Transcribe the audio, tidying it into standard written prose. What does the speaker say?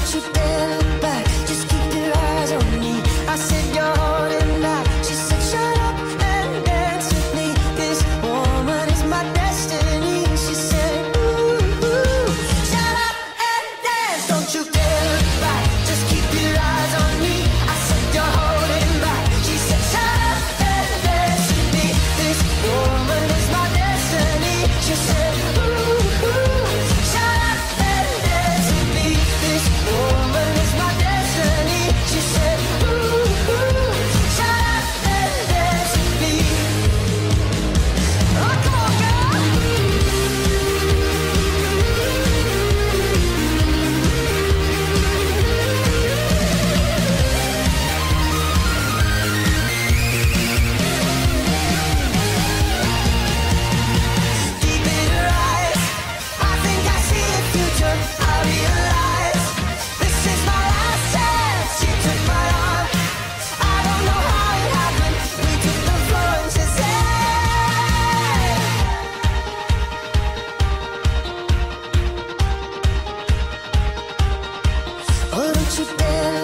don't you dare look back, just keep your eyes on me. I said you're holding back, she said shut up and dance with me. This woman is my destiny. She said ooh, ooh, shut up and dance. Don't you dare look back, just keep your eyes on me. I said you're holding back, she said shut up and dance with me. This woman is my destiny. She said ooh, ooh, shut up and dance with me. This woman is my destiny. She said ooh, ooh, shut up and dance with me. Oh, come on, girl. Deep in her eyes, I think I see the future. I realize this is my last chance. She took my arm, I don't know how it happened. We took the floor and she said, oh, don't you dare